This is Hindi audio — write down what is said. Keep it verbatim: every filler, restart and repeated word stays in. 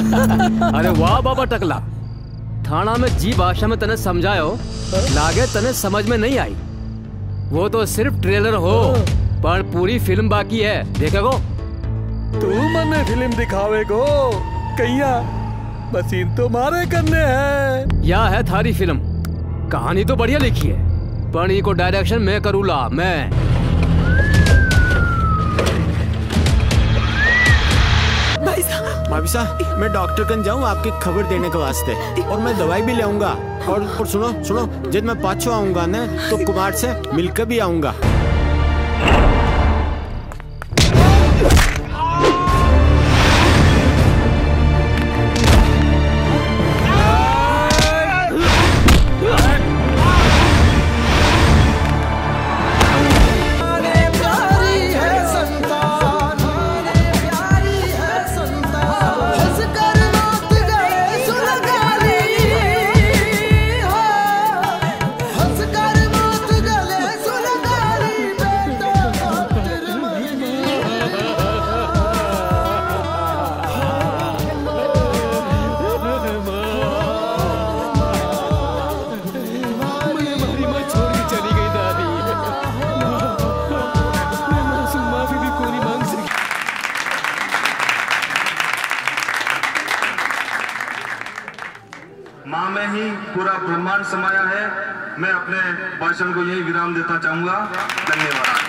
अरे वाह बाबा टकला, थाना में जी भाषा में तने समझायो, लागे तने समझ में नहीं आई। वो तो सिर्फ ट्रेलर हो, पर पूरी फिल्म बाकी है, देखेगो। तू मने फिल्म दिखावे को कैया, मशीन तो मारे करने है। या है थारी फिल्म, कहानी तो बढ़िया लिखी है, पर इको डायरेक्शन मैं करूला मैं। भाई साहब, भाभी साहब, मैं डॉक्टर कन जाऊँ आपकी खबर देने के वास्ते, और मैं दवाई भी लाऊंगा। और, और सुनो सुनो, जब मैं पाछो आऊंगा ना तो कुमार से मिलकर भी आऊंगा। माँ में ही पूरा ब्रह्मांड समाया है। मैं अपने भाषण को यही विराम देना चाहूंगा। धन्यवाद।